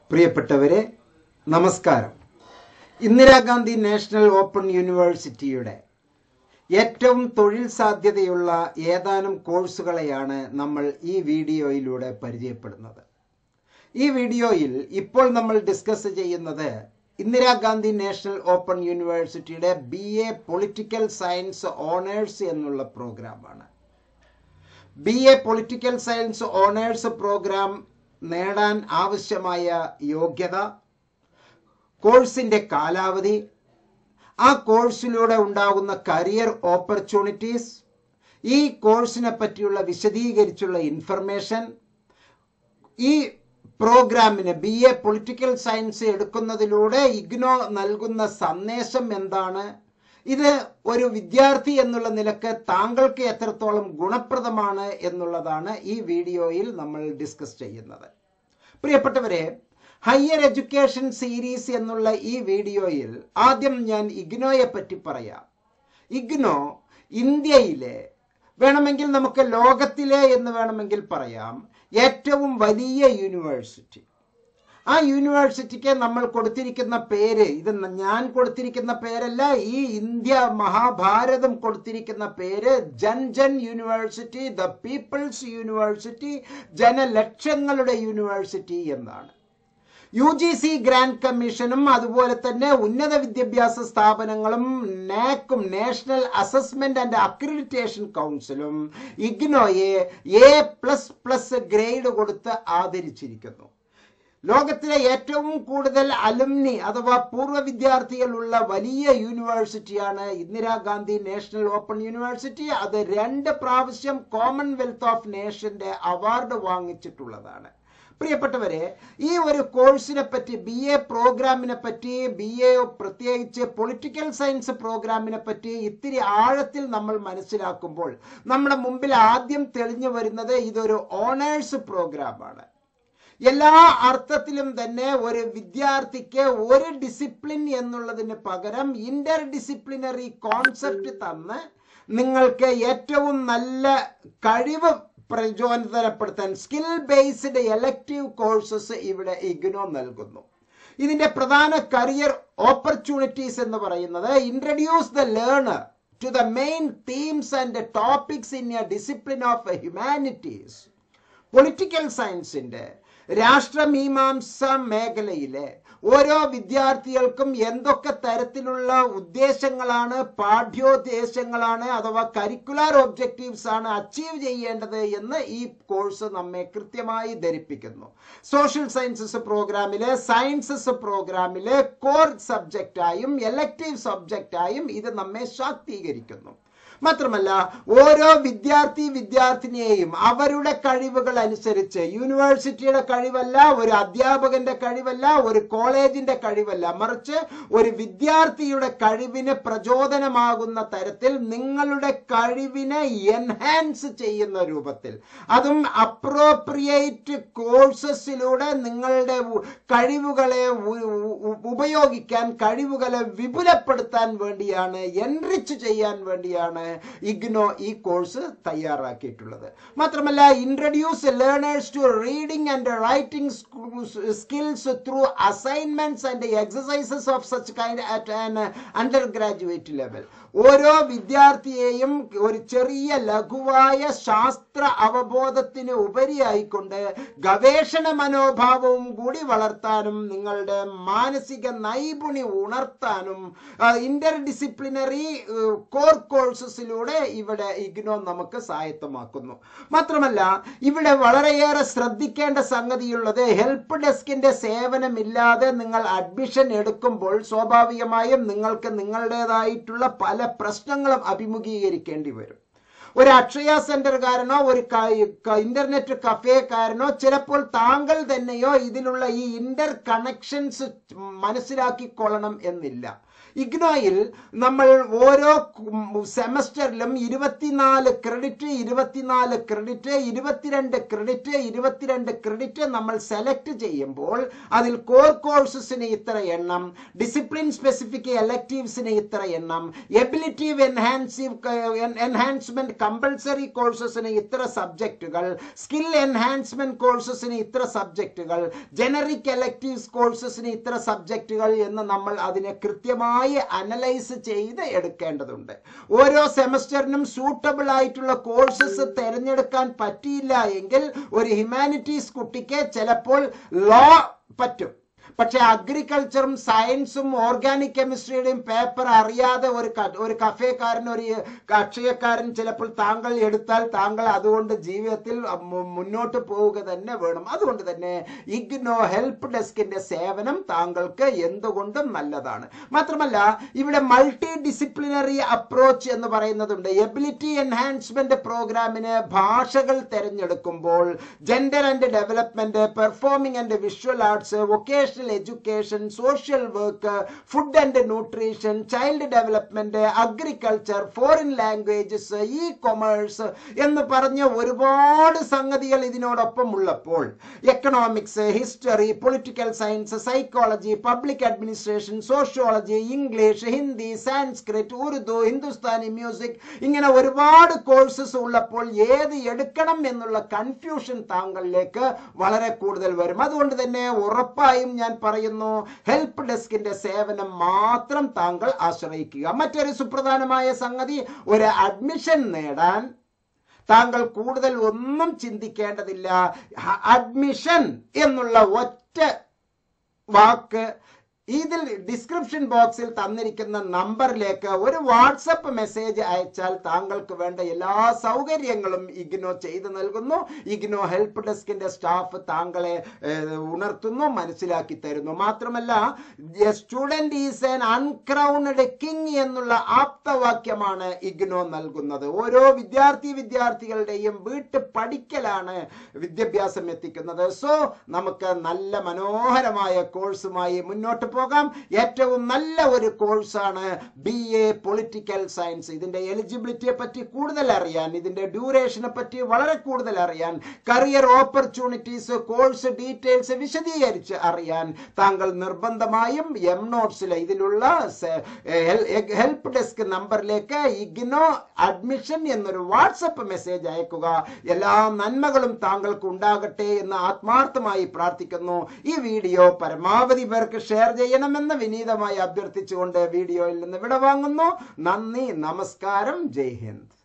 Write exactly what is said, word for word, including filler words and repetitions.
പ്രിയപ്പെട്ടവരെ നമസ്കാരം. Indira Gandhi national open യൂണിവേഴ്സിറ്റിയുടെ ഏറ്റവും തൊഴിൽ സാധ്യതയുള്ള ഏതാനും കോഴ്സുകളെയാണ് നമ്മൾ ഈ വീഡിയോയിലൂടെ പരിചയപ്പെടുന്നത്. ഈ വീഡിയോയിൽ ഇപ്പോൾ നമ്മൾ ഡിസ്കസ് ചെയ്യുന്നത് ഇന്ദിരാഗാന്ധി നാഷണൽ ഓപ്പൺ യൂണിവേഴ്സിറ്റിയുടെ B A political science honours എന്നുള്ള പ്രോഗ്രാമാണ്. B A political science honours programme നേടാൻ ആവശ്യമായ യോഗ്യത, കോഴ്സിന്റെ കാലാവധി, ആ കോഴ്സിലൂടെ ഉണ്ടാകുന്ന കരിയർ ഓപ്പർച്യൂണിറ്റീസ്, ഈ കോഴ്സിനെ പറ്റിയുള്ള വിശദീകരിച്ചുള്ള ഇൻഫർമേഷൻ, ഈ പ്രോഗ്രാമിന് ബി എ പൊളിറ്റിക്കൽ സയൻസ് എടുക്കുന്നതിലൂടെ ഇഗ്നോ നൽകുന്ന സന്ദേശം എന്താണ്, ഇത് ഒരു വിദ്യാർത്ഥി എന്നുള്ള നിലക്ക് താങ്കൾക്ക് എത്രത്തോളം ഗുണപ്രദമാണ് എന്നുള്ളതാണ് ഈ വീഡിയോയിൽ നമ്മൾ ഡിസ്കസ് ചെയ്യുന്നത്. പ്രിയപ്പെട്ടവരെ, ഹയർ എഡ്യൂക്കേഷൻ സീരീസ് എന്നുള്ള ഈ വീഡിയോയിൽ ആദ്യം ഞാൻ ഇഗ്നോയെ പറ്റി പറയാം. ഇഗ്നോ ഇന്ത്യയിലെ, വേണമെങ്കിൽ നമുക്ക് ലോകത്തിലെ എന്ന് വേണമെങ്കിൽ പറയാം, ഏറ്റവും വലിയ യൂണിവേഴ്സിറ്റി. ആ യൂണിവേഴ്സിറ്റിക്ക് നമ്മൾ കൊടുത്തിരിക്കുന്ന പേര്, ഇത് ഞാൻ കൊടുത്തിരിക്കുന്ന പേരല്ല, ഈ ഇന്ത്യ മഹാഭാരതം കൊടുത്തിരിക്കുന്ന പേര് Jan Jan university, the people's university, ജനലക്ഷങ്ങളുടെ യൂണിവേഴ്സിറ്റി എന്നാണ്. യു ജി സി ഗ്രാൻഡ് കമ്മീഷനും അതുപോലെ തന്നെ ഉന്നത വിദ്യാഭ്യാസ സ്ഥാപനങ്ങളും നാക്കും നാഷണൽ അസസ്മെന്റ് ആൻഡ് അക്രഡിറ്റേഷൻ കൗൺസിലും ഇഗ്നോയെ എ പ്ലസ് പ്ലസ് ഗ്രേഡ് കൊടുത്ത് ആദരിച്ചിരിക്കുന്നു. ലോകത്തിലെ ഏറ്റവും കൂടുതൽ അലുമിനി അഥവാ പൂർവ്വ വിദ്യാർത്ഥികളുള്ള വലിയ യൂണിവേഴ്സിറ്റിയാണ് ഇന്ദിരാഗാന്ധി നാഷണൽ ഓപ്പൺ യൂണിവേഴ്സിറ്റി. അത് രണ്ട് പ്രാവശ്യം കോമൺവെൽത്ത് ഓഫ് നേഷന്റെ അവാർഡ് വാങ്ങിച്ചിട്ടുള്ളതാണ്. പ്രിയപ്പെട്ടവരെ, ഈ ഒരു കോഴ്സിനെ പറ്റി, ബി എ പ്രോഗ്രാമിനെ പറ്റി, ബി എ പ്രത്യേകിച്ച് പൊളിറ്റിക്കൽ സയൻസ് പ്രോഗ്രാമിനെ പറ്റി ഇത്തിരി ആഴത്തിൽ നമ്മൾ മനസ്സിലാക്കുമ്പോൾ നമ്മുടെ മുമ്പിൽ ആദ്യം തെളിഞ്ഞു വരുന്നത് ഇതൊരു ഓണേഴ്സ് പ്രോഗ്രാമാണ്. എല്ലാ അർത്ഥത്തിലും തന്നെ ഒരു വിദ്യാർത്ഥിക്ക് ഒരു ഡിസിപ്ലിൻ എന്നുള്ളതിന് പകരം ഇന്റർ ഡിസിപ്ലിനറി കോൺസെപ്റ്റ് തന്ന് നിങ്ങൾക്ക് ഏറ്റവും നല്ല കഴിവ് പ്രചോദനപ്പെടുത്താൻ സ്കിൽ ബേസ്ഡ് എലക്റ്റീവ് കോഴ്സസ് ഇവിടെ ഇഗ്നോ നൽകുന്നു. ഇതിന്റെ പ്രധാന കരിയർ ഓപ്പർച്യൂണിറ്റീസ് എന്ന് പറയുന്നത് introduce the learner to the main themes and topics in a discipline of humanities. Political സയൻസിന്റെ രാഷ്ട്രമീമാംസ മേഖലയിലെ ഓരോ വിദ്യാർത്ഥികൾക്കും എന്തൊക്കെ തരത്തിലുള്ള ഉദ്ദേശങ്ങളാണ്, പാഠ്യോദ്ദേശങ്ങളാണ് അഥവാ കരിക്കുലർ ഒബ്ജക്റ്റീവ്സ് ആണ് അച്ചീവ് ചെയ്യേണ്ടത് എന്ന് ഈ കോഴ്സ് നമ്മെ കൃത്യമായി ധരിപ്പിക്കുന്നു. സോഷ്യൽ സയൻസസ് പ്രോഗ്രാമിലെ, സയൻസസ് പ്രോഗ്രാമിലെ കോർ സബ്ജക്റ്റായും എലക്റ്റീവ് സബ്ജക്റ്റായും ഇത് നമ്മെ ശാക്തീകരിക്കുന്നു. മാത്രമല്ല, ഓരോ വിദ്യാർത്ഥി വിദ്യാർത്ഥിനിയെയും അവരുടെ കഴിവുകൾ അനുസരിച്ച്, യൂണിവേഴ്സിറ്റിയുടെ കഴിവല്ല, ഒരു അധ്യാപകന്റെ കഴിവല്ല, ഒരു കോളേജിന്റെ കഴിവല്ല, മറിച്ച് ഒരു വിദ്യാർത്ഥിയുടെ കഴിവിന് പ്രചോദനമാകുന്ന തരത്തിൽ നിങ്ങളുടെ കഴിവിനെ എൻഹാൻസ് ചെയ്യുന്ന രൂപത്തിൽ, അതും അപ്രോപ്രിയേറ്റ് കോഴ്സസിലൂടെ നിങ്ങളുടെ കഴിവുകളെ ഉപയോഗിക്കാൻ, കഴിവുകളെ വിപുലപ്പെടുത്താൻ വേണ്ടിയാണ്, എൻറിച്ച് ചെയ്യാൻ വേണ്ടിയാണ് ഇഗ്നോ ഈ കോഴ്സ് തയ്യാറാക്കിയിട്ടുള്ളത്. മാത്രമല്ല, introduce learners to reading and writing skills through assignments and exercises of such kind at an undergraduate level. ഓരോ വിദ്യാർത്ഥിയെയും ഒരു ചെറിയ ലഘുവായ ശാസ്ത്ര അവബോധത്തിന് ഉപരിയായിക്കൊണ്ട് ഗവേഷണ മനോഭാവവും കൂടി വളർത്താനും നിങ്ങളുടെ മാനസിക നൈപുണ്യം ഉണർത്താനും ഇന്റർ ഡിസിപ്ലിനറി കോർ കോഴ്സസിലൂടെ ഇവിടെ ഇഗ്നോ നമുക്ക് സഹായകമാക്കുന്നു. മാത്രമല്ല, ഇവിടെ വളരെയേറെ ശ്രദ്ധിക്കേണ്ട സംഗതിയുള്ളത്, ഹെൽപ്പ് ഡെസ്കിന്റെ സേവനമില്ലാതെ നിങ്ങൾ അഡ്മിഷൻ എടുക്കുമ്പോൾ സ്വാഭാവികമായും നിങ്ങൾക്ക് നിങ്ങളുടേതായിട്ടുള്ള പല പ്രശ്നങ്ങളും അഭിമുഖീകരിക്കേണ്ടി വരും. ഒരു അക്ഷയ സെന്ററുകാരനോ ഒരു ഇന്റർനെറ്റ് കഫേക്കാരനോ ചിലപ്പോൾ താങ്കൾ തന്നെയോ ഇതിലുള്ള ഈ ഇന്റർ കണക്ഷൻസ് മനസ്സിലാക്കിക്കൊള്ളണം എന്നില്ല. ഇഗ്നോയിൽ നമ്മൾ ഓരോ സെമസ്റ്ററിലും ഇരുപത്തിനാല് ക്രെഡിറ്റ് ഇരുപത്തിനാല് ക്രെഡിറ്റ് ഇരുപത്തിരണ്ട് ക്രെഡിറ്റ് ഇരുപത്തിരണ്ട് ക്രെഡിറ്റ് നമ്മൾ സെലക്ട് ചെയ്യുമ്പോൾ അതിൽ കോർ കോഴ്സസിന് ഇത്ര എണ്ണം, ഡിസിപ്ലിൻ സ്പെസിഫിക് എലക്റ്റീവ്സിന് ഇത്ര എണ്ണം, എബിലിറ്റീവ് എൻഹാൻസീവ് എൻഹാൻസ്മെന്റ് കമ്പൾസറി കോഴ്സസിന് ഇത്ര സബ്ജക്റ്റുകൾ, സ്കിൽ എൻഹാൻസ്മെന്റ് കോഴ്സസിന് ഇത്ര സബ്ജക്റ്റുകൾ, ജനറിക് എലക്റ്റീവ്സ് കോഴ്സസിന് ഇത്ര സബ്ജക്റ്റുകൾ എന്ന് നമ്മൾ അതിനെ കൃത്യമായി അനലൈസ് ചെയ്ത് എടുക്കേണ്ടതുണ്ട്. ഓരോ സെമസ്റ്ററിനും സൂട്ടബിൾ ആയിട്ടുള്ള കോഴ്സസ് തിരഞ്ഞെടുക്കാൻ പറ്റിയില്ല എങ്കിൽ ഒരു ഹ്യൂമാനിറ്റീസ് കുട്ടിക്ക് ചിലപ്പോൾ ലോ പറ്റും, പക്ഷെ അഗ്രികൾച്ചറും സയൻസും ഓർഗാനിക് കെമിസ്ട്രിയുടെയും പേപ്പർ അറിയാതെ ഒരു ഒരു കഫേക്കാരൻ ഒരു അക്ഷയക്കാരൻ ചിലപ്പോൾ താങ്കൾ എടുത്താൽ താങ്കൾ അതുകൊണ്ട് ജീവിതത്തിൽ മുന്നോട്ട് പോവുക തന്നെ വേണം. അതുകൊണ്ട് തന്നെ ഇഗ്നോ ഹെൽപ്പ് ഡെസ്കിന്റെ സേവനം താങ്കൾക്ക് എന്തുകൊണ്ടും നല്ലതാണ്. മാത്രമല്ല ഇവിടെ മൾട്ടി ഡിസിപ്ലിനറി അപ്രോച്ച് എന്ന് പറയുന്നതുണ്ട്. എബിലിറ്റി എൻഹാൻസ്മെന്റ് പ്രോഗ്രാമിന് ഭാഷകൾ തിരഞ്ഞെടുക്കുമ്പോൾ gender and development, performing and visual arts, vocational education, social work, food and nutrition, child development, agriculture, foreign languages, e commerce എന്ന് പറഞ്ഞ ഒരുപാട് സംഗതികൾ ഇതിനോടൊപ്പം ഉള്ളപ്പോൾ economics, history, political science, psychology, public administration, sociology, English, Hindi, Sanskrit, Urdu, Hindustani music, ഇങ്ങനെ ഒരുപാട് courses ഉള്ളപ്പോൾ ഏത് എടുക്കണം എന്നുള്ള കൺഫ്യൂഷൻ താങ്കളിലേക്ക് വളരെ കൂടുതൽ വരും. അതുകൊണ്ട് തന്നെ ഉറപ്പായും ഞാൻ പറയുന്നു, ഹെൽപ്പ് ഡെസ്കിന്റെ സേവനം മാത്രം താങ്കൾ ആശ്രയിക്കുക. മറ്റൊരു സുപ്രധാനമായ സംഗതി, ഒരു അഡ്മിഷൻ നേടാൻ താങ്കൾ കൂടുതൽ ഒന്നും ചിന്തിക്കേണ്ടതില്ല. അഡ്മിഷൻ എന്നുള്ള ഒറ്റ വാക്ക് ഇതിൽ ഡിസ്ക്രിപ്ഷൻ ബോക്സിൽ തന്നിരിക്കുന്ന നമ്പറിലേക്ക് ഒരു വാട്സപ്പ് മെസ്സേജ് അയച്ചാൽ താങ്കൾക്ക് വേണ്ട എല്ലാ സൗകര്യങ്ങളും ഇഗ്നോ ചെയ്തു നൽകുന്നു. ഇഗ്നോ ഹെൽപ്പ് ഡെസ്കിന്റെ സ്റ്റാഫ് താങ്കളെ ഉണർത്തുന്നു, മനസ്സിലാക്കി തരുന്നു. മാത്രമല്ല, student is an uncrowned king എന്നുള്ള ആപ്തവാക്യമാണ് ഇഗ്നോ നൽകുന്നത്. ഓരോ വിദ്യാർത്ഥി വിദ്യാർത്ഥികളുടെയും വീട്ടു പഠിക്കലാണ് വിദ്യാഭ്യാസം എത്തിക്കുന്നത്. സോ നമുക്ക് നല്ല മനോഹരമായ കോഴ്സുമായി മുന്നോട്ട് പോകാം. ഏറ്റവും നല്ല ഒരു കോഴ്സാണ് ബി എ പൊളിറ്റിക്കൽ സയൻസ്. ഇതിന്റെ എലിജിബിലിറ്റിയെ പറ്റി കൂടുതൽ അറിയാൻ, ഇതിന്റെ ഡ്യൂറേഷനെ പറ്റി വളരെ കൂടുതൽ അറിയാൻ, കരിയർ ഓപ്പർച്യൂണിറ്റീസ്, കോഴ്സ് ഡീറ്റെയിൽസ് വിശദീകരിച്ച് അറിയാൻ താങ്കൾ നിർബന്ധമായും എം നോട്ട്സിലെ ഇതിലുള്ള ഹെൽപ്പ് ഡെസ്ക് നമ്പറിലേക്ക് ഇഗ്നോ അഡ്മിഷൻ എന്നൊരു വാട്സപ്പ് മെസ്സേജ് അയക്കുക. എല്ലാ നന്മകളും താങ്കൾക്ക് ഉണ്ടാകട്ടെ എന്ന് ആത്മാർത്ഥമായി പ്രാർത്ഥിക്കുന്നു. ഈ വീഡിയോ പരമാവധി പേർക്ക് ഷെയർ ചെയ്യണമെന്ന് വിനീതമായി അഭ്യർത്ഥിച്ചുകൊണ്ട് വീഡിയോയിൽ നിന്ന് വിടവാങ്ങുന്നു. നന്ദി, നമസ്കാരം, ജയ് ഹിന്ദ്.